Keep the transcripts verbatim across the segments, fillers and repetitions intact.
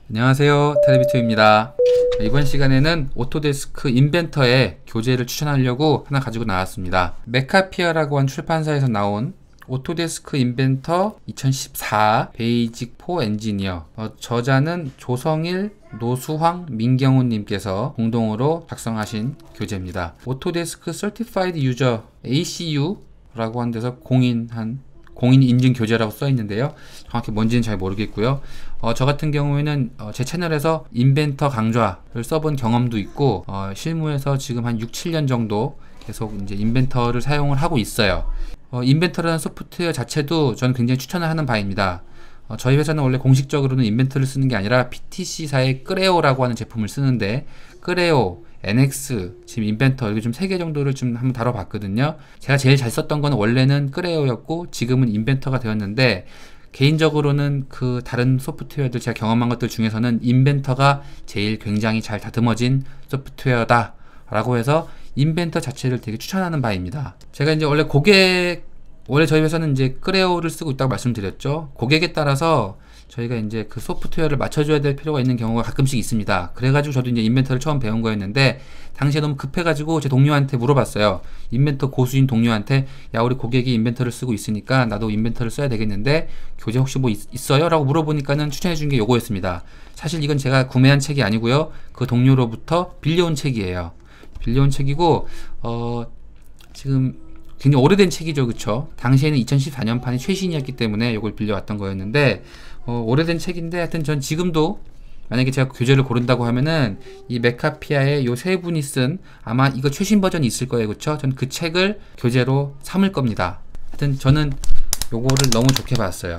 안녕하세요, 텔레비투입니다. 이번 시간에는 오토데스크 인벤터의 교재를 추천하려고 하나 가지고 나왔습니다. 메카피아라고 한 출판사에서 나온 오토데스크 인벤터 이천십사 베이직 사 엔지니어, 어, 저자는 조성일, 노수황, 민경훈 님께서 공동으로 작성하신 교재입니다. 오토데스크 서티파이드 유저 에이씨유 라고 한 데서 공인한 공인 인증 교재라고 써 있는데요. 정확히 뭔지는 잘 모르겠고요. 어, 저 같은 경우에는 어, 제 채널에서 인벤터 강좌를 써본 경험도 있고, 어, 실무에서 지금 한 육, 칠 년 정도 계속 이제 인벤터를 사용을 하고 있어요. 어, 인벤터라는 소프트웨어 자체도 저는 굉장히 추천을 하는 바입니다. 어, 저희 회사는 원래 공식적으로는 인벤터를 쓰는 게 아니라 피티씨사의 끄레오라고 하는 제품을 쓰는데, 끄레오, 엔엑스, 지금 인벤터 이렇게 좀 세 개 정도를 좀 한번 다뤄봤거든요. 제가 제일 잘 썼던 건 원래는 끄레오였고 지금은 인벤터가 되었는데, 개인적으로는 그 다른 소프트웨어들 제가 경험한 것들 중에서는 인벤터가 제일 굉장히 잘 다듬어진 소프트웨어다 라고 해서 인벤터 자체를 되게 추천하는 바입니다. 제가 이제 원래 고객 원래 저희 회사는 이제 끄레오를 쓰고 있다고 말씀드렸죠. 고객에 따라서 저희가 이제 그 소프트웨어를 맞춰줘야 될 필요가 있는 경우가 가끔씩 있습니다. 그래가지고 저도 이제 인벤터를 처음 배운 거였는데, 당시에 너무 급해가지고 제 동료한테 물어봤어요. 인벤터 고수인 동료한테, 야, 우리 고객이 인벤터를 쓰고 있으니까 나도 인벤터를 써야 되겠는데 교재 혹시 뭐 있, 있어요? 라고 물어보니까는 추천해준 게 요거였습니다. 사실 이건 제가 구매한 책이 아니고요, 그 동료로부터 빌려온 책이에요. 빌려온 책이고, 어, 지금 굉장히 오래된 책이죠, 그쵸? 당시에는 이천십사 년판이 최신이었기 때문에 이걸 빌려왔던 거였는데, 어, 오래된 책인데, 하여튼 전 지금도 만약에 제가 교재를 고른다고 하면은 이 메카피아의 요 세 분이 쓴, 아마 이거 최신 버전이 있을 거예요, 그쵸? 전 그 책을 교재로 삼을 겁니다. 하여튼 저는 요거를 너무 좋게 봤어요.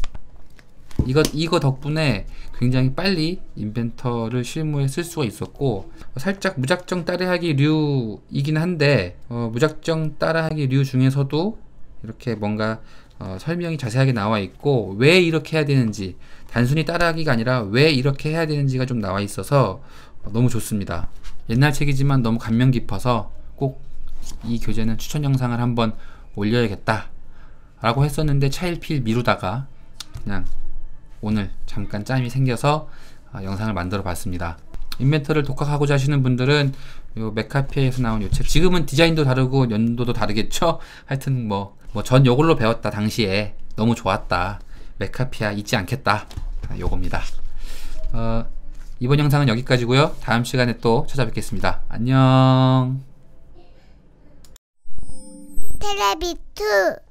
이거, 이거 덕분에 굉장히 빨리 인벤터를 실무에 쓸 수가 있었고, 살짝 무작정 따라하기 류이긴 한데, 어, 무작정 따라하기 류 중에서도 이렇게 뭔가 어, 설명이 자세하게 나와 있고, 왜 이렇게 해야 되는지, 단순히 따라하기가 아니라 왜 이렇게 해야 되는지가 좀 나와 있어서 어, 너무 좋습니다. 옛날 책이지만 너무 감명 깊어서 꼭 이 교재는 추천 영상을 한번 올려야겠다 라고 했었는데, 차일피일 미루다가 그냥 오늘 잠깐 짬이 생겨서 어, 영상을 만들어 봤습니다. 인벤터를 독학하고자 하시는 분들은 요 메카피아에서 나온 요 책, 지금은 디자인도 다르고 연도도 다르겠죠? 하여튼 뭐 뭐 전 요걸로 배웠다, 당시에 너무 좋았다, 메카피아 잊지 않겠다, 요겁니다. 어, 이번 영상은 여기까지고요. 다음 시간에 또 찾아뵙겠습니다. 안녕. 텔레비투